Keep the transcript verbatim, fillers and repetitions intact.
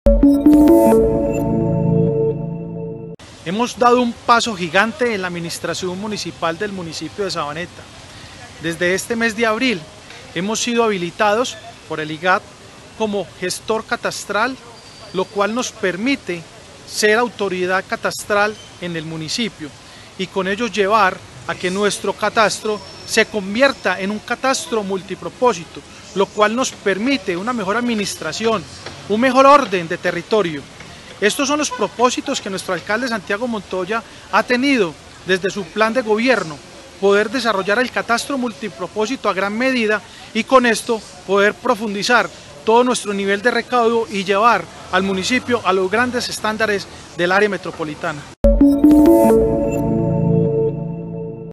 Hemos dado un paso gigante en la administración municipal del municipio de Sabaneta. Desde este mes de abril hemos sido habilitados por el I G A T como gestor catastral, lo cual nos permite ser autoridad catastral en el municipio y con ello llevar a que nuestro catastro se convierta en un catastro multipropósito, lo cual nos permite una mejor administración, un mejor orden de territorio. Estos son los propósitos que nuestro alcalde Santiago Montoya ha tenido desde su plan de gobierno, poder desarrollar el catastro multipropósito a gran medida y con esto poder profundizar todo nuestro nivel de recaudo y llevar al municipio a los grandes estándares del área metropolitana.